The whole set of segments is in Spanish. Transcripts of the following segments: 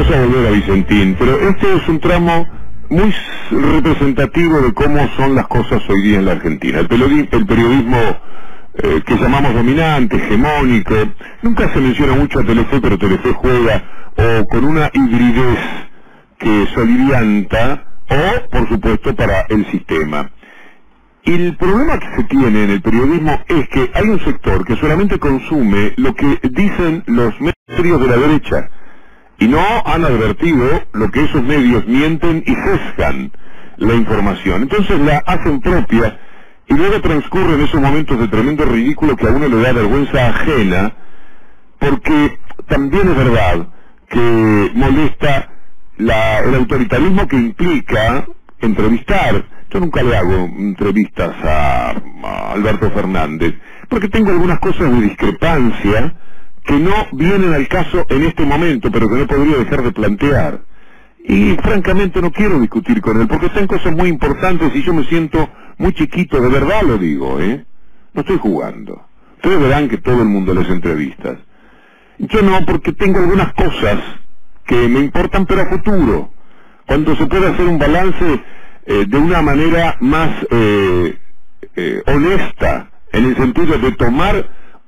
vamos a volver a Vicentín, pero este es un tramo muy representativo de cómo son las cosas hoy día en la Argentina. El periodismo que llamamos dominante, hegemónico, nunca se menciona mucho a Telefe, pero Telefe juega o con una hibridez que solivianta o, por supuesto, para el sistema. Y el problema que se tiene en el periodismo es que hay un sector que solamente consume lo que dicen los medios de la derecha y no han advertido lo que esos medios mienten y sesgan la información. Entonces la hacen propia y luego transcurren esos momentos de tremendo ridículo que a uno le da vergüenza ajena, porque también es verdad que molesta el autoritarismo que implica entrevistar. Yo nunca le hago entrevistas a Alberto Fernández, porque tengo algunas cosas de discrepancia que no vienen al caso en este momento, pero que no podría dejar de plantear. Y francamente no quiero discutir con él, porque están cosas muy importantes y yo me siento muy chiquito, de verdad lo digo, no estoy jugando. Ustedes verán que todo el mundo les entrevistas. Yo no, porque tengo algunas cosas que me importan, pero a futuro, cuando se puede hacer un balance de una manera más honesta, en el sentido de tomar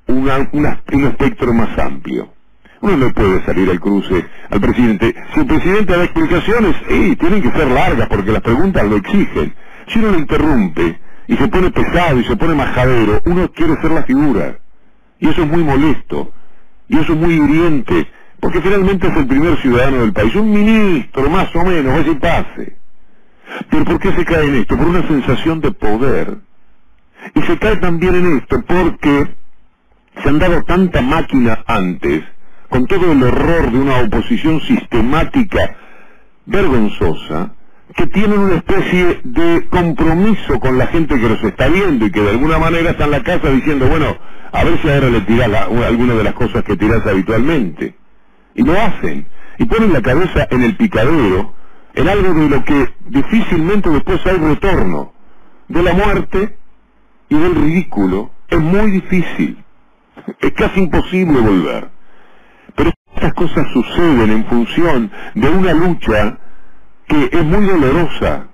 un espectro más amplio. Uno no puede salir al cruce al presidente. Si el presidente da explicaciones, tienen que ser largas porque las preguntas lo exigen. Si uno lo interrumpe y se pone pesado y se pone majadero, uno quiere ser la figura. Y eso es muy molesto. Y eso es muy hiriente. Porque finalmente es el primer ciudadano del país. Un ministro, más o menos, ese pase. Pero ¿por qué se cae en esto? Por una sensación de poder. Y se cae también en esto porque se han dado tanta máquina antes, con todo el horror de una oposición sistemática vergonzosa, que tienen una especie de compromiso con la gente que los está viendo y que de alguna manera está en la casa diciendo, bueno, a ver si ahora le tirás alguna de las cosas que tirás habitualmente. Y lo hacen. Y ponen la cabeza en el picadero, en algo de lo que difícilmente después hay retorno. De la muerte y del ridículo es muy difícil. Es casi imposible volver. Pero estas cosas suceden en función de una lucha que es muy dolorosa,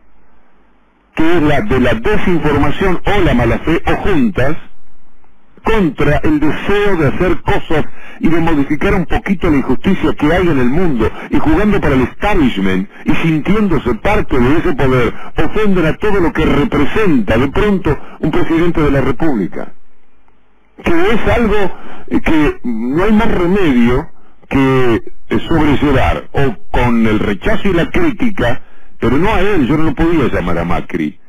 que es la de la desinformación o la mala fe, o juntas, contra el deseo de hacer cosas y de modificar un poquito la injusticia que hay en el mundo, y jugando para el establishment y sintiéndose parte de ese poder, ofenden a todo lo que representa de pronto un presidente de la República, que es algo que no hay más remedio que sobrellevar, o con el rechazo y la crítica, pero no a él. Yo no lo podía llamar a Macri,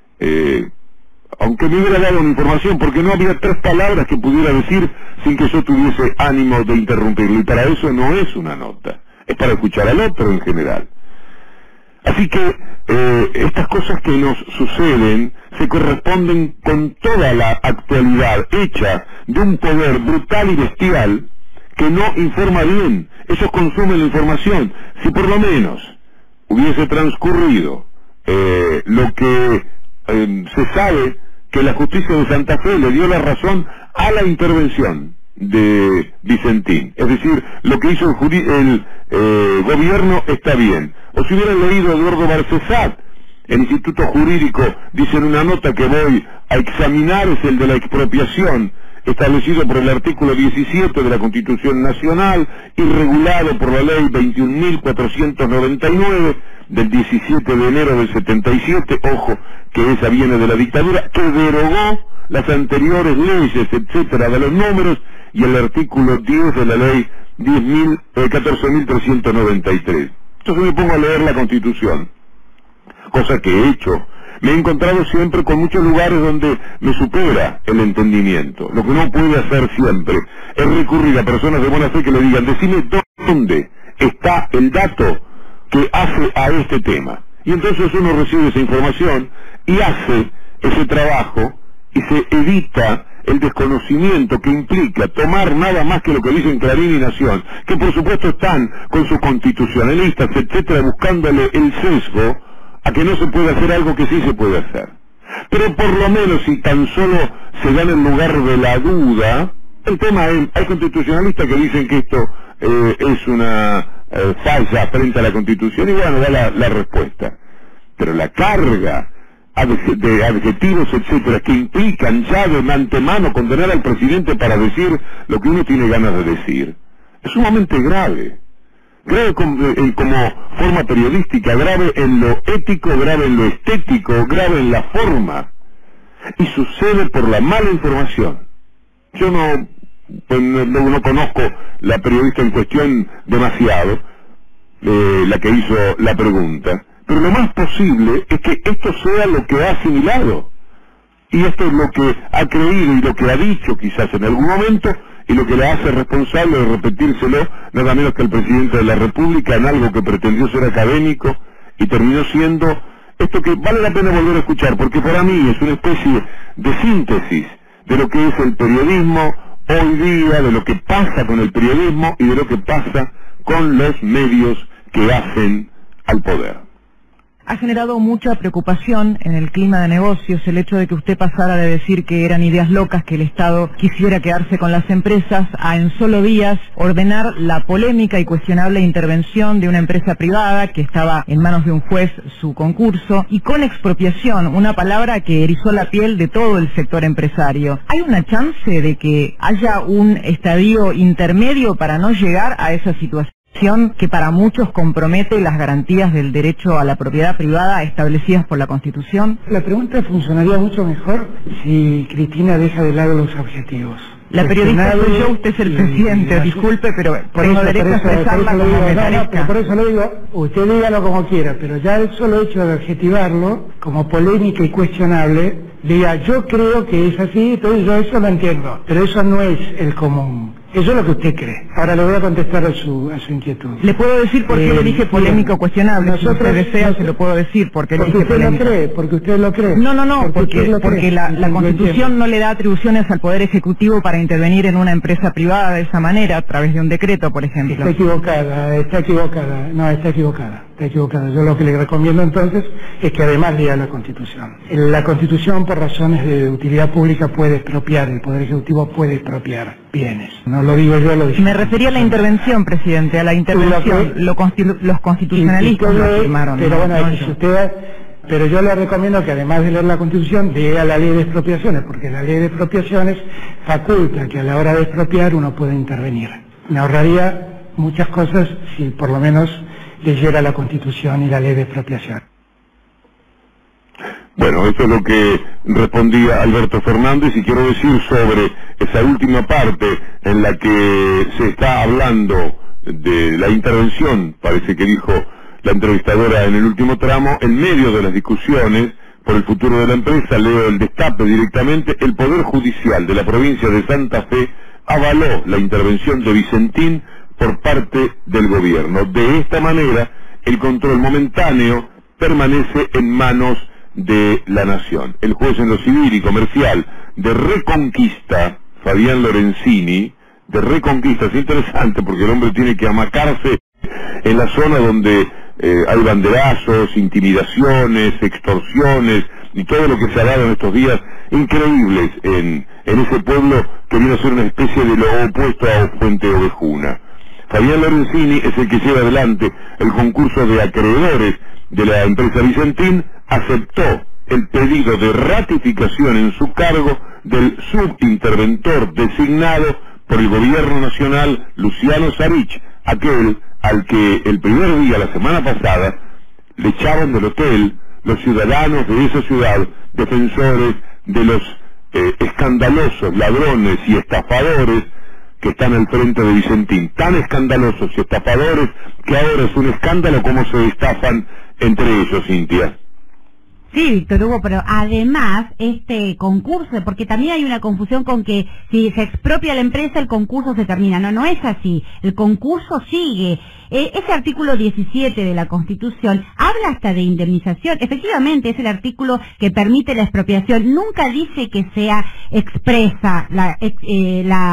aunque me hubiera dado una información, porque no había tres palabras que pudiera decir sin que yo tuviese ánimo de interrumpirlo, y para eso no es una nota, es para escuchar al otro en general. Así que estas cosas que nos suceden se corresponden con toda la actualidad hecha de un poder brutal y bestial que no informa bien. Ellos consumen la información. Si por lo menos hubiese transcurrido lo que se sabe, que la justicia de Santa Fe le dio la razón a la intervención de Vicentín, es decir, lo que hizo el gobierno está bien. O si hubieran leído a Eduardo Barcesat, el Instituto Jurídico dice en una nota que voy a examinar, es el de la expropiación, establecido por el artículo 17 de la Constitución Nacional y regulado por la ley 21.499 del 17 de enero del 77, ojo, que esa viene de la dictadura, que derogó las anteriores leyes, etcétera, de los números, y el artículo 10 de la ley 14.393. Entonces me pongo a leer la Constitución, cosa que he hecho. Me he encontrado siempre con muchos lugares donde me supera el entendimiento. Lo que no puede hacer siempre es recurrir a personas de buena fe que le digan, decime dónde está el dato que hace a este tema. Y entonces uno recibe esa información y hace ese trabajo y se evita el desconocimiento que implica tomar nada más que lo que dicen Clarín y Nación, que por supuesto están con sus constitucionalistas, etcétera, buscándole el sesgo a que no se puede hacer algo que sí se puede hacer. Pero por lo menos, si tan solo se da en el lugar de la duda, el tema es, hay constitucionalistas que dicen que esto es una falla frente a la Constitución y bueno, da la respuesta. Pero la carga de adjetivos, etcétera, que implican ya de antemano condenar al presidente para decir lo que uno tiene ganas de decir, es sumamente grave. Grave como forma periodística, grave en lo ético, grave en lo estético, grave en la forma. Y sucede por la mala información. Yo no conozco la periodista en cuestión demasiado, la que hizo la pregunta, pero lo más posible es que esto sea lo que ha asimilado. Y esto es lo que ha creído y lo que ha dicho quizás en algún momento, y lo que le hace responsable de repetírselo nada menos que el presidente de la República en algo que pretendió ser académico y terminó siendo esto que vale la pena volver a escuchar, porque para mí es una especie de síntesis de lo que es el periodismo hoy día, de lo que pasa con el periodismo y de lo que pasa con los medios que hacen al poder. Ha generado mucha preocupación en el clima de negocios el hecho de que usted pasara de decir que eran ideas locas que el Estado quisiera quedarse con las empresas a en solo días ordenar la polémica y cuestionable intervención de una empresa privada que estaba en manos de un juez su concurso, y con expropiación, una palabra que erizó la piel de todo el sector empresario. ¿Hay una chance de que haya un estadio intermedio para no llegar a esa situación que para muchos compromete las garantías del derecho a la propiedad privada establecidas por la Constitución? La pregunta funcionaría mucho mejor si Cristina deja de lado los objetivos. La periodista soy yo, usted es el presidente, disculpe, pero tengo derecho a expresarla como me parezca. Por eso lo digo, usted dígalo como quiera, pero ya el solo hecho de adjetivarlo como polémica y cuestionable, diga, yo creo que es así, entonces yo eso lo entiendo, pero eso no es el común. Eso es lo que usted cree. Ahora le voy a contestar a su inquietud. Le puedo decir por qué le dije polémico o cuestionable. Nosotros, si usted desea, se lo puedo decir porque le dije polémico. Porque usted lo cree. No, porque la Constitución no le da atribuciones al Poder Ejecutivo para intervenir en una empresa privada de esa manera, a través de un decreto, por ejemplo. Está equivocada. No, está equivocada. Yo lo que le recomiendo entonces es que además lea la Constitución. La Constitución, por razones de utilidad pública, puede expropiar, el Poder Ejecutivo puede expropiar bienes. No lo digo yo, lo dice. Me refería a la intervención, presidente, a la intervención. Los constitucionalistas lo afirmaron. Pero bueno, pero yo le recomiendo que además de leer la Constitución, lea la ley de expropiaciones, porque la ley de expropiaciones faculta que a la hora de expropiar uno puede intervenir. Me ahorraría muchas cosas si por lo menos leyera la Constitución y la ley de expropiación. Bueno, esto es lo que respondía Alberto Fernández, y quiero decir sobre esa última parte en la que se está hablando de la intervención, parece que dijo la entrevistadora en el último tramo, en medio de las discusiones por el futuro de la empresa, leo el destape directamente, el Poder Judicial de la provincia de Santa Fe avaló la intervención de Vicentín por parte del gobierno. De esta manera, el control momentáneo permanece en manos de la nación. El juez en lo civil y comercial de Reconquista, Fabián Lorenzini, de Reconquista, es interesante porque el hombre tiene que amacarse en la zona donde hay banderazos, intimidaciones, extorsiones y todo lo que se ha dado en estos días increíbles en ese pueblo que viene a ser una especie de lo opuesto a Fuente Ovejuna. Fabián Lorenzini es el que lleva adelante el concurso de acreedores de la empresa Vicentín, aceptó el pedido de ratificación en su cargo del subinterventor designado por el gobierno nacional, Luciano Sarich, aquel al que el primer día, la semana pasada, le echaban del hotel los ciudadanos de esa ciudad, defensores de los escandalosos ladrones y estafadores que están al frente de Vicentín, tan escandalosos y estafadores que ahora es un escándalo cómo se destafan entre ellos, Cintia. Sí, Víctor Hugo, pero además este concurso, porque también hay una confusión con que si se expropia la empresa el concurso se termina. No es así, el concurso sigue. Ese artículo 17 de la Constitución habla hasta de indemnización. Efectivamente es el artículo que permite la expropiación. Nunca dice que sea expresa la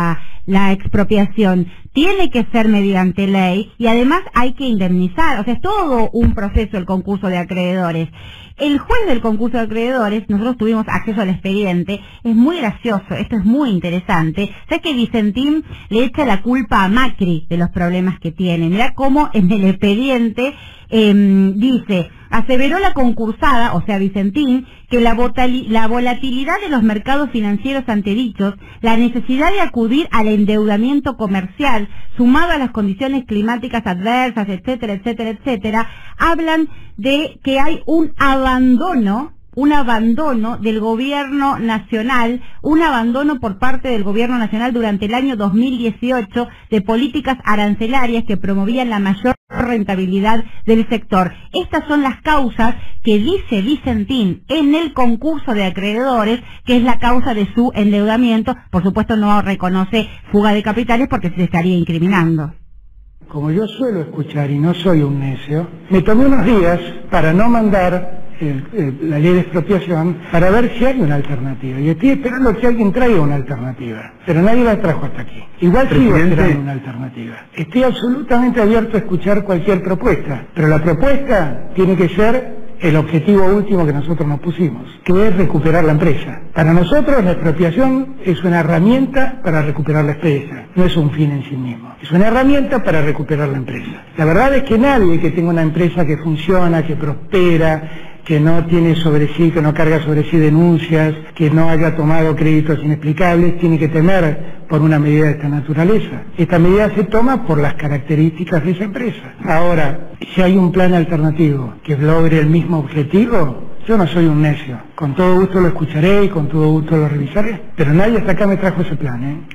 la expropiación tiene que ser mediante ley y además hay que indemnizar, o sea, es todo un proceso el concurso de acreedores. El juez del concurso de acreedores, nosotros tuvimos acceso al expediente, es muy gracioso, esto es muy interesante. Sé que Vicentín le echa la culpa a Macri de los problemas que tiene. Mirá cómo en el expediente dice, aseveró la concursada, o sea Vicentín, que la volatilidad de los mercados financieros antedichos, la necesidad de acudir al endeudamiento comercial, sumado a las condiciones climáticas adversas, etcétera, etcétera, etcétera, hablan de que hay un abandono del gobierno nacional, un abandono por parte del gobierno nacional durante el año 2018 de políticas arancelarias que promovían la mayor rentabilidad del sector. Estas son las causas que dice Vicentín en el concurso de acreedores, que es la causa de su endeudamiento. Por supuesto no reconoce fuga de capitales porque se estaría incriminando. Como yo suelo escuchar y no soy un necio, me tomé unos días para no mandar la ley de expropiación para ver si hay una alternativa. Y estoy esperando que alguien traiga una alternativa, pero nadie la trajo hasta aquí. Igual sigo esperando una alternativa. Estoy absolutamente abierto a escuchar cualquier propuesta, pero la propuesta tiene que ser el objetivo último que nosotros nos pusimos, que es recuperar la empresa. Para nosotros la expropiación es una herramienta para recuperar la empresa, no es un fin en sí mismo. Es una herramienta para recuperar la empresa. La verdad es que nadie que tenga una empresa que funciona, que prospera, que no tiene sobre sí, que no carga sobre sí denuncias, que no haya tomado créditos inexplicables, tiene que temer por una medida de esta naturaleza. Esta medida se toma por las características de esa empresa. Ahora, si hay un plan alternativo que logre el mismo objetivo, yo no soy un necio. Con todo gusto lo escucharé y con todo gusto lo revisaré, pero nadie hasta acá me trajo ese plan,